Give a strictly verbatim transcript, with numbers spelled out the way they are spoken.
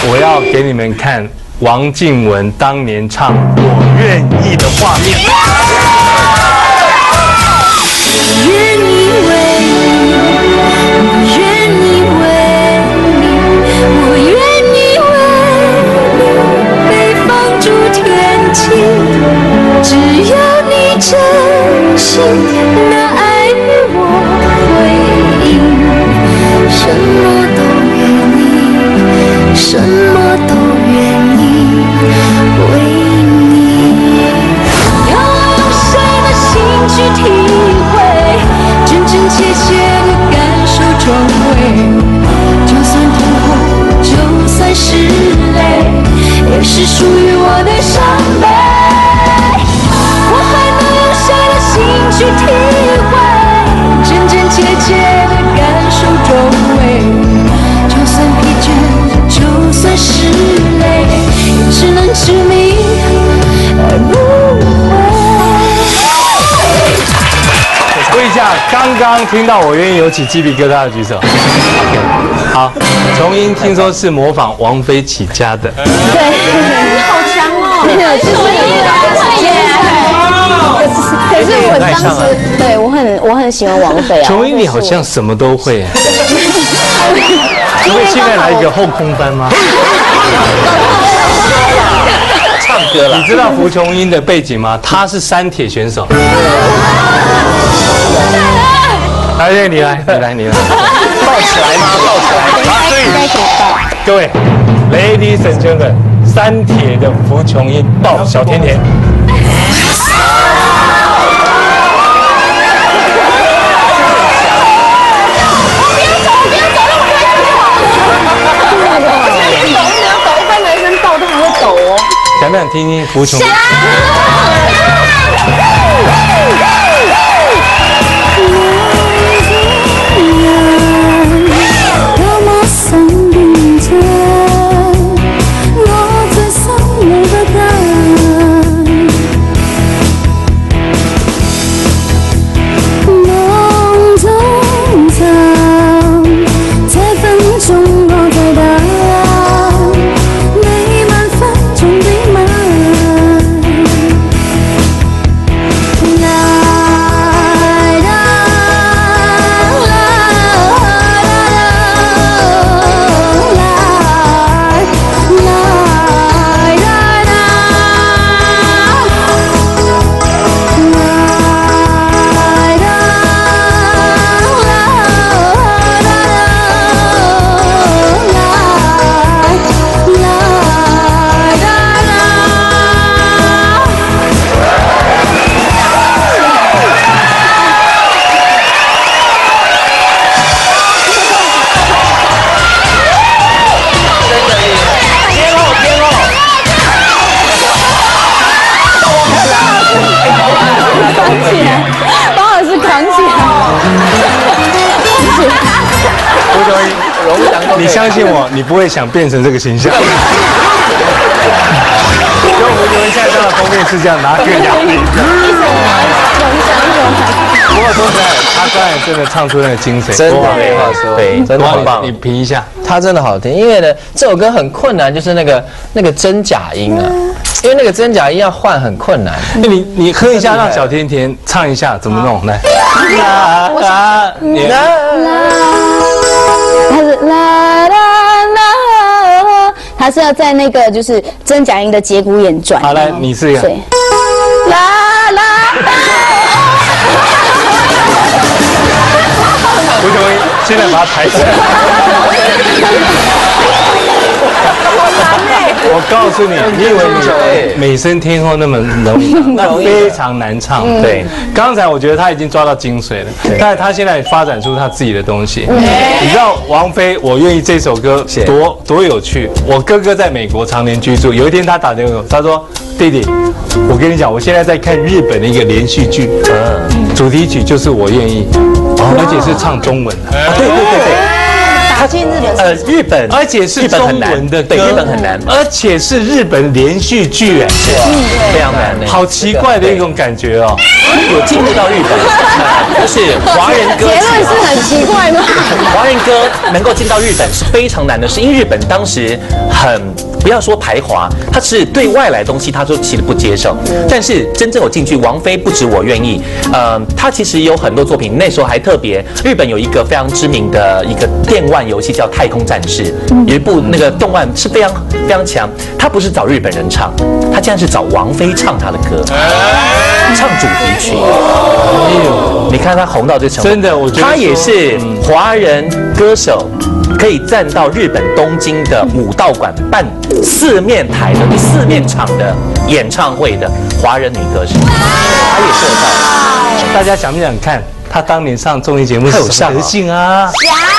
我要给你们看王静雯当年唱《我愿意》的画面。 我愿意为你，我愿意为你，我愿意为你被放逐天际，只要你真心的爱与我回应，什么都愿意，什么都愿意为你。要我用谁的心去体会真真切切的感受周围，就算痛苦，就算是泪，也是属于我的伤悲。我还能用谁的心去体会真真切切的感受周围，就算疲倦，就算是累，也只能执迷而不悔。 问一下，刚刚听到我愿意有起鸡皮疙瘩的举手。OK， 好，琼英听说是模仿王菲起家的。 对，你好强哦！可是我当时对我很我很喜欢王菲啊。 琼英，你好像什么都会。可以现在来一个后空翻吗？ 唱歌了。 你知道胡琼英的背景吗？她是三铁选手。来，你来，你来，你来， 抱起来吗？抱起来。 所以各位 ，Ladies and gentlemen， 三铁的胡琼英抱小甜甜。想不想听听胡琼英？你相信我，你不会想变成这个形象。因为胡琼英现在当的封面是这样，拿个哑铃。不过说实在，他刚才真的唱出那个精髓， 真的没话说，对，真的很棒。 你评一下， 他真的好听，因为呢，这首歌很困难，就是那个那个真假音啊，因为那个真假音要换很困难。 那你你哼一下，让小甜甜唱一下，怎么弄？来，啦啦，你啦。 他是啦啦啦，他是要在那个就是真假音的节骨眼转。 好，来你试一下。 啦啦啦。 胡琼英，现在把它抬起来。我告诉你，你以为你美声天后那么容易？那非常难唱。对，刚才我觉得他已经抓到精髓了，但是他现在发展出他自己的东西。你知道王菲《我愿意》这首歌多多有趣？我哥哥在美国常年居住，有一天他打电话，他说：“弟弟，我跟你讲，我现在在看日本的一个连续剧，主题曲就是《我愿意》，而且是唱中文的。”对对对对。 他去日本呃日本， 而且是中文的歌， 对，日本很难， 而且是日本连续剧，哎， 非常难， 好奇怪的一种感觉哦。 有进入到日本，就是华人歌， 结论是很奇怪吗？ 华人歌能够进到日本是非常难的，是因为日本当时很不要说排华，他是对外来东西他都其实不接受，但是真正有进去，王菲不止我愿意，呃，他其实有很多作品，那时候还特别，日本有一个非常知名的一个电玩游戏叫《太空战士》，有一部那个动漫是非常非常强，他不是找日本人唱，他竟然是找王菲唱他的歌，唱主题曲。你看他红到这程度， 真的，我觉得他也是华人歌手。可以站到日本东京的武道馆办四面台的第四面场的演唱会的华人女歌手，她也做到。 大家想不想看她当年上综艺节目是什么德性啊？ 想。